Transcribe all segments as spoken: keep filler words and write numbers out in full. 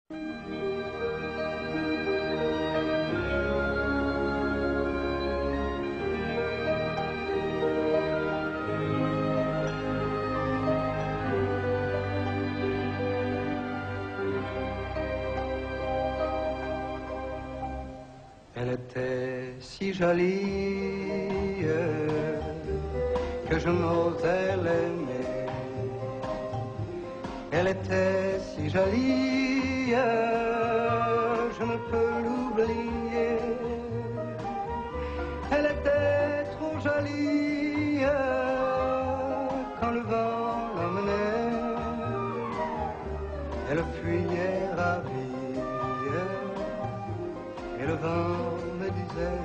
Elle était si jolie que je n'osais l'aimer. Elle était si jolie, je ne peux l'oublier. Elle était trop jolie quand le vent l'emmenait. Elle fuyait ravie et le vent me disait: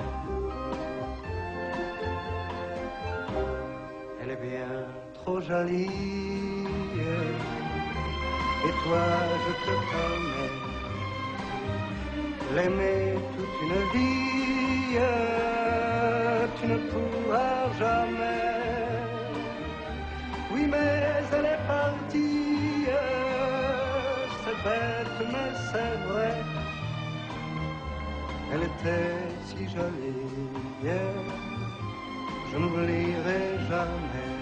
elle est bien trop jolie, et toi je te promets l'aimer toute une vie, tu ne pourras jamais. Oui, mais elle est partie, c'est bête mais c'est vrai. Elle était si jolie, je n'oublierai jamais.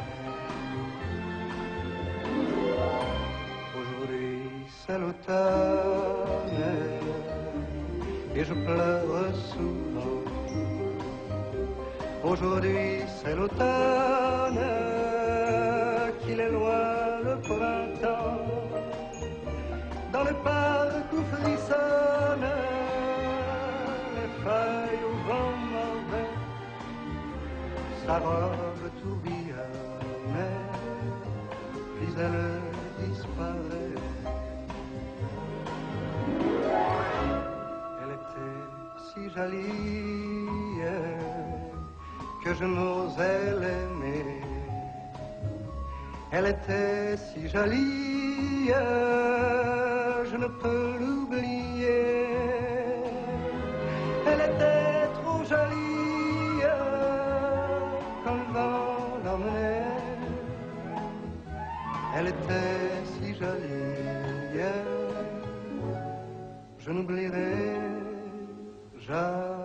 Aujourd'hui c'est l'automne et je pleure souvent. Aujourd'hui c'est l'automne, qu'il est loin le printemps. Dans le parc où frissonne feuilles au vent mauvais, sa robe tourbillonne, puis elle disparaît. Elle était si jolie que je n'osais l'aimer. Elle était si jolie, je ne peux l'oublier. Elle était trop jolie quand le vent l'emmenait. Elle était si jolie, je n'oublierai jamais.